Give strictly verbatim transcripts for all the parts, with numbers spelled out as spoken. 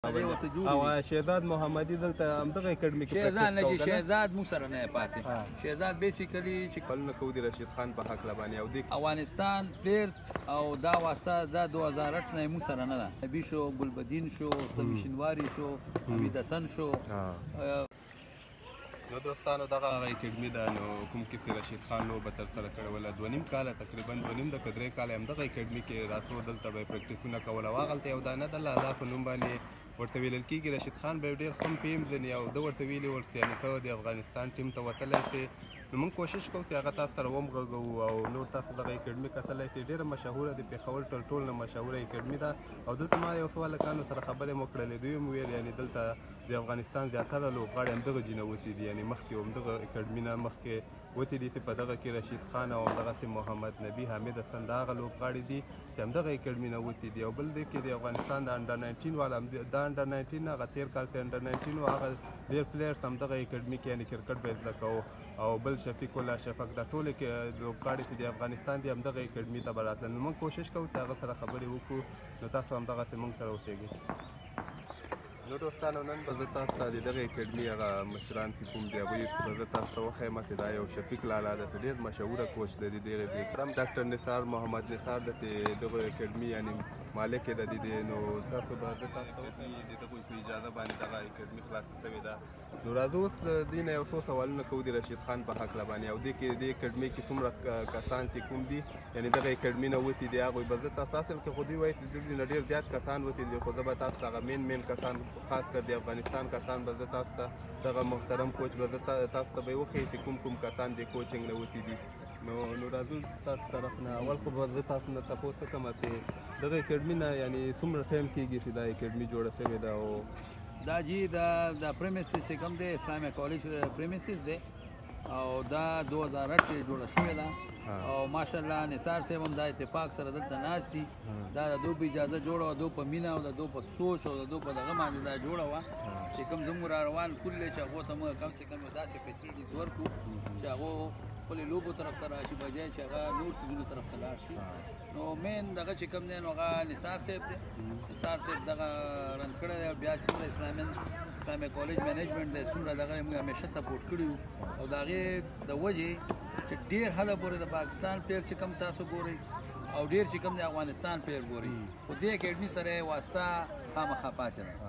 او شهزاد محمدي دلته همدغه اکیډمي کې شهزاد نه چې شهزاد مو سره نه پاتې شهزاد بیسیکلی چې کلونه کو دي رشید خان په حق لبانی او د افغانستان پلیرز او دا واسطه دا دوه هزار اټ نه مو سره نه ده نبی شو ګلبدین شو سمیشنواری شو حمید حسن شو نو دوستانو دغه اکیډمي ده نو کوم کې رشید خان لو به ترسره کړوله دوه نیم کاله تقریبا دوه نیم د درې کاله همدغه اکیډمي کې راتلو دلته به پریکټیسونه کوله واغلته یو دانه د الله ادا په نوم باندې ورته ویلل کېږي رشید خان به ډېر ښه پیژني او ده ورته ویلي ورسې یعنې ته د افغانستان ټیم ته وتلی شې نو موږ کوشش کوو چې هغه تاسو سره ومغږوو او نور تاسو دغه اکیډمي کتلی شئ ډېره مشهوره د پېښور تر ټولو نه مشهوره اکیډمي ده او دلته ما یو څو هلکانو سره خبرې مو کړلې دوی مو ویل یعنې دلته د افغانستان زیاتره لوبغاړي همدغه جینه وتي دي یعنې مخکې همدغه اکیډمي نه مخکې وتي دي چې په دغه کې رشید خان او همدغسې محمد نبي حامد حسن دا هغه لوبغاړي دي چې همدغه اکیډمي نه وتي دي او بل دی کې د افغانستان د انډر ناینټین والا دا انډر ناینټین هغه تېر کال چې انډر ناینټین و هغه ډېر پلیئرس همدغه اکیډمي کې یعنې کرکټ به زده کوو او بل شفیق الله شفق دا ټولې کې لوبغاړي چې د افغانستان دي همدغه اکیډمي ته به راتلل نو موږ کوشش کوو چې هغه سره خبرې وکړو نو تاسو همدغسې موږ سره اوسېږئ نو دوستانو نن به زه تاسو ته د دغې اکیډمي هغه مشران چې کوم دي هغوی به زه تاسو ته وښیم چې دا یو شفیق لالا ده چې ډېر مشهوره کوچ دی د دغې اکرم ډاکټر نثار محمد نثار د دغه اکیډمي یعنې مالک یې د دې نو تاسو به زه تاسو ته وښیي د هغوی په اجازه باندې دغه اکیډمي خلاصه شوې ده نو راځو اوس د دې نه یو څو سوالونه کوو د رشید خان په هکله باندې او دې کې دې اکیډمي کې څومره کسان چې کوم دي یعنې دغه اکیډمي نه وتي دي هغوی به زه تاسو اصل کې خو دوی وایي چې دلته نه ډېر زیات کسان وتي دي خو زه به تاسو ته هغه مین مین کسان خاص کر د افغانستان کسان به زه تاسو ته دغه محترم کوچ به زه تاسو ته به یې وښیي چې کوم کوم کسان د کوچنګ نه وتي دي نو نو راځو تاسو طرف نه اول خو به زه تاسو نه تپوس وکړم چې دغه اکیډمي نه یعنې څومره ټایم کېږي چې دا اکیډمي جوړه شوې ده او دا جی دا د پریمیسز چې کوم دی اسلامي کالج پریمیسز دی او دا دوه هزار اټ کې جوړه شوې ده او ماشاءالله نثار صاحب هم دا اتفاق سره دلته ناست دي دا د دو په اجازه جوړه وه دو په مینه او د دو په سوچ او د دو په دغه باندې دا جوړه وه چې کوم زموږ را روان کل دی چې هغو ته موږ کم سے کم یو داسې فیسلټیز ورکړو چې هغو خپلې لوبو طرف ته راشي بجای چې هغه نور څیزونو طرف ته لاړ شي نو مین دغه چې کوم دی نو هغه نثار صاحب دی نثار صاحب دغه رن کړی دی او بیا څومره اسلامي اسلامي کالج مینجمنټ دی څومره دغه موږ همیشه سپورټ کړي وو او د هغې د وجې چې ډېر حده پورې د پاکستان پلیر چې کوم تاسو ګورئ او ډېر چې کوم د افغانستان پلیر ګورئ خو دې اکیډمي سره یې واسطه خامخا پاتې ده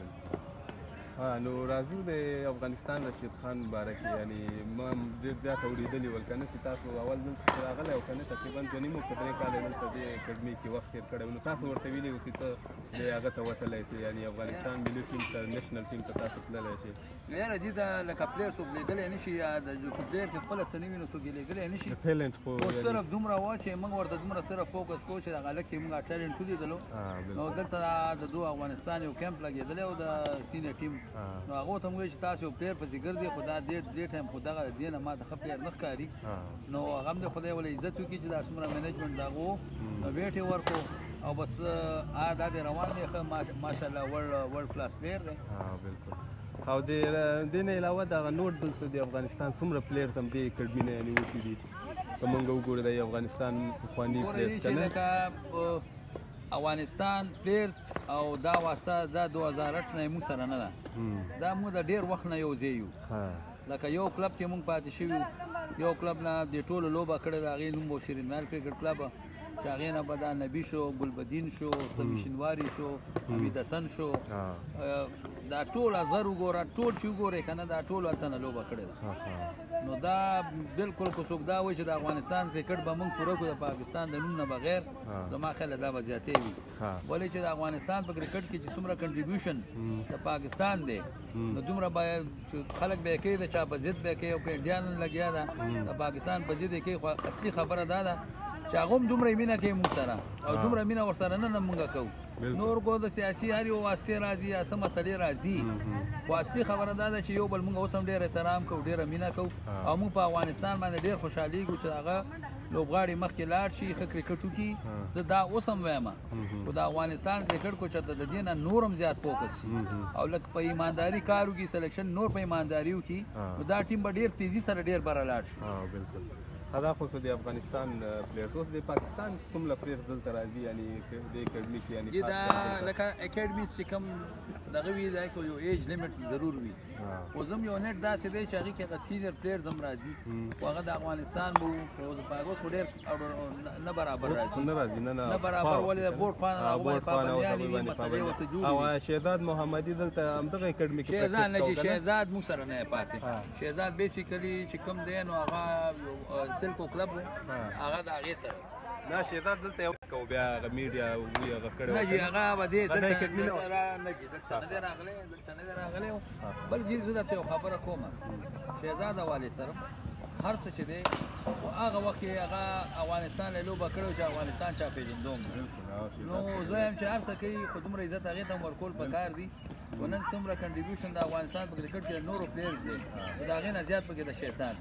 نو راځو د افغانستان رشید خان باره کې یعنې ما ډېر زیات اورېدلي ول که نه چې تاسو اول دلته راغلی او که نه تقریبا دوه نیم که درې کاله دلته دې اکیډمي کې وخت تېر کړی نو تاسو ورته ویلي وو چې ته د هغه ته وتلی شې یعنې افغانستان ملي ټیم ته نیشنل ټیم ته تاسو تللی شئ نو یاره دې ته لکه پلیر څوک لیدلی نه شي یا د پلیر کې خپله څه نه وي نو څوک یې لیدلی نه شي ټیلنټ خو صرف دومره وه چې موږ ورته دومره صرف فوکس کوو چې دغه هلک کې موږ ټیلنټ ولیدلو نو دلته د دو افغانستان یو کیمپ لګېدلی او د سینیر ټیم نو هغو ته موږ وایي چې تاسو یو پلیر پسې ګرځئ خو دا دې ټایم خو دغه دې نه ما ته ښه پلیر نه ښکاري نو هغه هم د خدای وله عزت وکړي چې دا څومره مینجمنټ د هغو نو ویټ یې ورکړو او بس دا دې روان دی ښه ماشاءالله ورلډ کلاس پلیر دی بالکل او د دې نه علاوه دغه نور دلته د افغانستان څومره پلیرز هم دې اکیډمي نه یعنې وتي دي که موږ وګورو د افغانستان پخواني پلیرز که نه افغانستان پلیرز او دا واسطه دا دوه هزار اټ نه موږ سره نه ده دا موږ د ډېر وخت نه یو ځای یو لکه یو کلب کې موږ پاتې شوي یو کلب نه د ټولو لوبه کړې ده هغې نوم و شیرین محل کرکټ کلب چې هغې نه به دا نبي شو ګلبدین شو سمیشنواری شو حمید حسن شو دا ټول اظهر وګوره ټول چې وګورئ که نه دا ټول هلته نه لوبه کړې ده نو دا بلکل که څوک دا وایي چې د افغانستان کرکټ به موږ پوره کړو د پاکستان د نوم نه بغیر زما خیاله دا به زیاتې وي ولې چې د افغانستان په کرکټ کې چې څومره کنټریبیوشن د پاکستان دی نو دومره باید خلک به یې کوي د چا په ضد به یې کوي او که انډیا نن لګیا ده د پاکستان په ضد یې کوي خو اصلي خبره دا ده چې هغه هم دومره مینه کوي موږ سره او دومره مینه ورسره نه نه موږ کوو نور کو د سیاسي هر یو واسطې راځي یا څه مسلې راځي خو اصلي خبره دا ده چې یو بل موږ اوس هم ډېر احترام کوو ډېره مینه کوو او موږ په افغانستان باندې ډېر خوشحالېږو چې هغه لوبغاړي مخکې لاړ شي ښه کرکټ وکړي زه دا اوس هم وایم خو د افغانستان کرکټ کو چېرته د دې نه نور هم زیات فوکس شي او لکه په ایمانداري کار وکړي سلیکشن نور په ایمانداري وکړي نو دا ټیم به ډېر تیزي سره ډېر بره لاړ شي دا خو د افغانستان پلیرز اوس د پاکستان کوم پلیرز دلته راځي یعنی د اکیډمي کې یعنی دا لکه اکیډمي چې کوم دغه وی دا یو ایج لیمټ ضرور وي خو زم یو نت داسې دی چې هغې کې هغه سینیر پلیرز هم راځي خو هغه د افغانستان به وو اوس خو ډېر نه برابر راځي نه راځي نه برابر ولې د بورډ فان هغه باندې پابندیانې وي مسلې ورته جوړې او شهزاد محمدي دلته همدغه اکیډمي کې شهزاد نه دي شهزاد موږ سره نه پاتې شهزاد بیسیکلي چې کوم دی نو هغه سلکو کلب هغه د هغې سره نه شهزاد دلته یو کو بیا هغه میډیا وي هغه کړی نه جي هغه به دې دلته نه جي دلته نه دی راغلی دلته نه دی راغلی بل جي زه درته یو خبره کوم شهزاد حوالې سره هر څه چې دی هغه وخت کې هغه افغانستان له لوبه کړی چې افغانستان چا پېژندوم نو زه یم چې هر څه کوي خو دومره عزت هغې ته هم ورکول پکار دي خو نن څومره کنټریبیوشن د افغانستان په کرکټ کې نورو پلیرز دی د هغې نه زیات پکې د شهزاد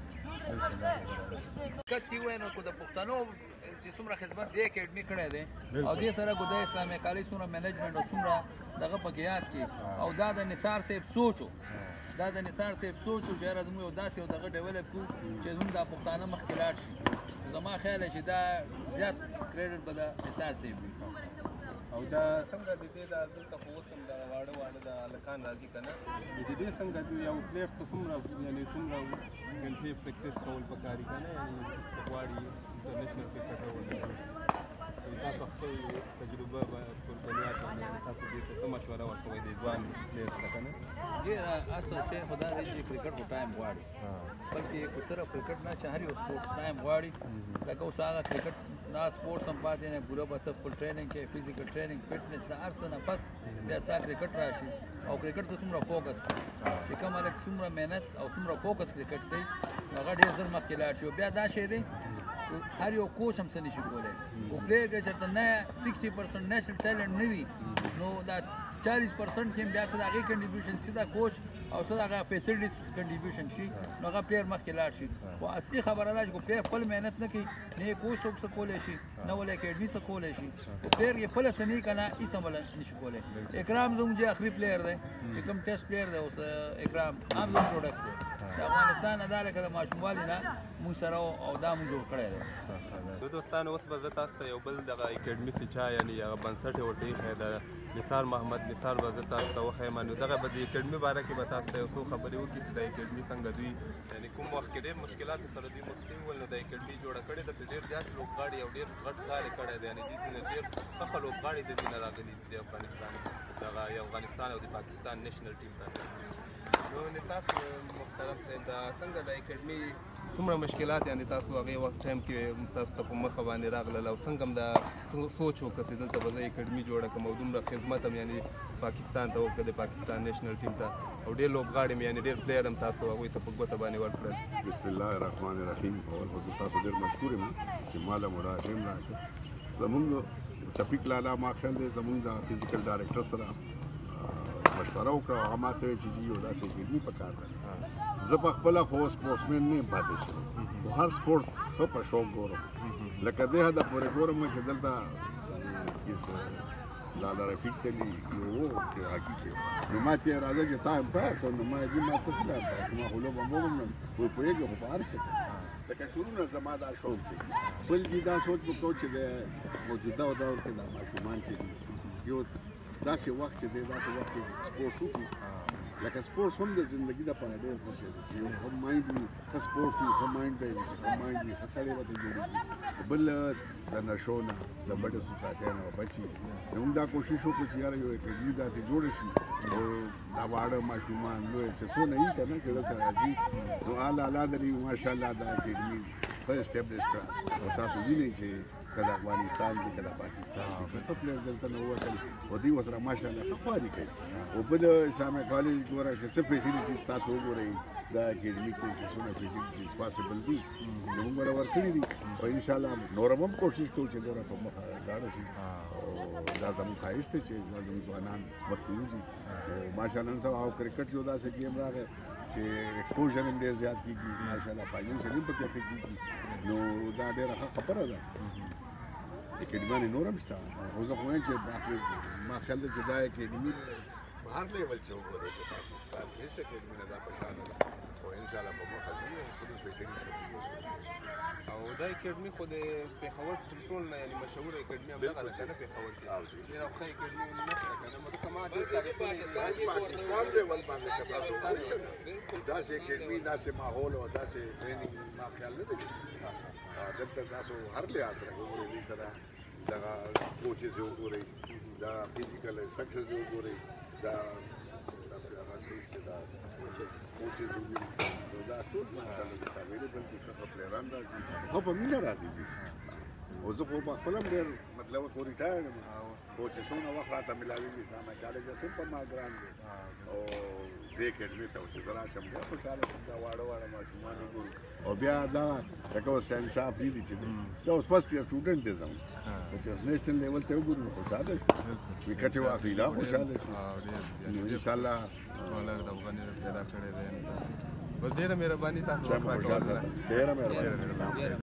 دقت ووایي نو که د پښتنو چې څومره خدمت دې اکیډمي کړی دی او دې سره که د اسلامي کالج څومره مینجمنټ او څومره دغه پکې یاد کړي او دا د نثار صاحب سوچ و دا د نثار صاحب سوچ و چې یاره زموږ یو داسې یو دغه ډیولپ کړو چې زموږ دا پښتانه مخکې لاړ شي زما خیال دی چې دا زیات کریډټ به د نثار صاحب وي او دا څنګه د دې دا دلته خو اوس هم د واړه واړه د هلکان راځي که نه د دې څنګه یو پلیئر ته څومره یعنې څومره ګنټې پریکټس کول پکار دي که نه غواړي انټرنیشنل کرکټر ولري تاسو خپل تجربه په بنیاد باندې تاسو دې ته څه مشوره ورکوئ د ځوان پلیئرز ته که نه ډېر اصل شی خو دا دی چې کرکټ خو ټایم غواړي بلکې خو صرف کرکټ نه چې هر یو سپورټس ټایم غواړي لکه اوس هغه کرکټ دا سپورټس هم پاتې نه پوره به ته خپل ټریننګ کې فزیکل ټریننګ فټنس د هر څه نه پس بیا ستا کرکټ راشي او کرکټ ته څومره فوکس کوي چې کوم هلک څومره محنت او څومره فوکس کرکټ کوي هغه ډېر ژر مخکې لاړ شي او بیا دا شی دی هر یو کوچ هم څه نشي کولی خو پلیئر کې چېرته نه سکسټي پرسنټ نیشنل ټیلنټ نه وي نو دا چالیس پرسنټ کې هم بیا څه د هغې کنټریبیوشن شي دا کوچ او څه د هغه فیسلټیز کنټریبیوشن شي نو هغه پلیئر مخکې لاړ شي خو اصلي خبره ده چې کو پلیئر خپل محنت نه کوي نه یې کوچ څوک څه کولی شي نه ولې اکیډمي څه کولی شي خو پلیئر یې خپله څه نه که نه هېڅ هم بله نشي کولی اکرام زموږ چې آخري پلیئر دی چې کوم ټیسټ پلیئر دی اوس اکرام هم زموږ پروډکټ دی د افغانستان نه دا لکه د ماشوموالي نه موږ سره او دا موږ جوړ کړی دی نو دوستانو اوس به زه تاسو ته یو بل دغه اکیډمي چې چا یعنې هغه بنسټ یې ورته ایښی د نثار محمد نثار به زه تاسو ته وښیم نو دغه به د اکیډمي باره کې به تاسو ته یو څو خبرې وکړي چې د اکیډمي څنګه دوی یعنې کوم وخت کې ډېر مشکلاتو سره دوی مخ شوي ول نو د اکیډمي جوړه کړې ده چې ډېر زیات لوبغاړي او ډېر غټ کار یې کړی دی یعنې دې ځینې ډېر ښه لوبغاړي د دې نه راغلي دي د افغانستان دغه افغانستان او د پاکستان نیشنل ټیم ته نو نثار محترم صاحب دا څنګه د اکیډمي څومره مشکلات یعنې تاسو هغې وخت ټایم کې تاسو ته په مخه باندې راغلل او څنګه هم دا سوچ وکړه چې دلته به زه اکیډمي جوړه کړم او دومره خدمت هم یعنې پاکستان ته وکړه د پاکستان نیشنل ټیم ته او ډېر لوبغاړي مې یعنې ډېر پلیئر هم تاسو هغوی ته په ګوته باندې ورکړل بسم الله الرحمن الرحیم اول خو زه تاسو ډېر مشکور یم چې ما له مړه ټیم راشه زمونږ شفیق لالا ما خیال دی زمونږ د فزیکل ډایرکټر سره مشوره وکړه هغه ما ته ویل چې یو داسې اکیډمي پکار ده زه په خپله خو سپورټسمین نه یم پاتې شوی خو هر سپورټس ښه په شوق ګورم لکه دې حده پورې ګورم چې دلته لالا رفیق تلي یو و چې هاکي کې نو ما ته راځه چې تا امپایر کړ نو ما دې ما ته څه امپایر ما خو لوبه مو ومنم خو پوهېږي خو په هر څه لکه شروع نه زما دا شوق دی بل دې دا سوچ وکړو چې د موجوده دور کې دا ماشومان چې یو داسې وخت دی داسې وخت کې سپورټس وکړي لکه سپورټس هم د ژوندګي دپاره ډېر ښه شی دی چې یو ښه مایند وي ښه سپورټس وي ښه مایند به وي ښه مایند وي ښه سړی ورته جوړېږي بل د نشو نه د بډې سوسایټۍ نه بچي نو موږ دا کوشش وکړو چې یاره یو اکیډمي داسې جوړه شي او دا واړه ماشومان لوی چې څونه وي که نه چې دلته راځي نو اعلی اعلی دري ماشاءالله دا اکیډمي ښه اسټیبلش کړه او تاسو وینئ چې که د افغانستان دي که د پاکستان دي که ښه پلیئر دلته نه ووتل او دوی ورسره ماشاءالله ښه خواري کوي او بل اسلامي کالج ګوره چې څه فیسیلیټیز تاسو وګورئ دا اکیډمي کې چې څونه فیسیلیټیز پاسبل دي نو موږ به ورکړي دي او انشاءالله نور هم کوشش کوو چې نوره په مخه لاړه شي او دا زموږ ښایست دی چې دا زموږ ځوانان مخکې وځي او ماشاءالله نن سبا او کرکټ یو داسې گیم راغی چې ایکسپوژر هم ډېر زیات کېږي ماشاءالله فاینانشل هم پکې ښه کېږي نو دا ډېره ښه خبره ده اکیډمي نور هم شته خو زه خو وایم چې ما خیال دی چې دا اکیډمي هر لیول چې وګورئ د پاکستان هیڅ اکیډمي نه دا په شان ده او انشاءالله به مخه ځي او خپلې سپېشلي او دا اکیډمي خو د پېښور تر ټولو نه یعنې مشهوره اکیډمي همدغه ده که نه پېښور کې ډېره ښه اکیډمي نشته که نه ځکه ما ډېر پاکستان لیول باندې که تاسو وګورئ داسې اکیډمي داسې ماحول او داسې ټریننګ ما خیال نه دی دلته تاسو هر لحاظ سره وګورئ دې سره دغه کوچز یې وګورئ دا فزیکل انسټرکټرز یې وګورئ دا هغه څه چې دا کوچز وګورئ دا ټول ماشاءالله د اویلیبل دي ښه پلیران راځي خو په مینه راځي ځي او زه خو په خپل هم ډېر مطلب اوس خو ریټایر یم خو چې څومره وخت راته میلاوېږي سامه کالج هم په ما ګران دی او دې اکیډمي ته چې زه راشم ډېر خوشحاله شم دا واړه واړه ماشومان وګورو او بیا دا لکه اوس شهنشاه افریدي چې دی دا اوس فرسټ ایئر سټوډنټ دی زموږ خو چې اوس نیشنل لیول ته وګورو نو خوشحاله شو وکټ یې واخلي لا خوشحاله شو نو انشاءالله بس ډېره مهرباني تاسو ډېره مهرباني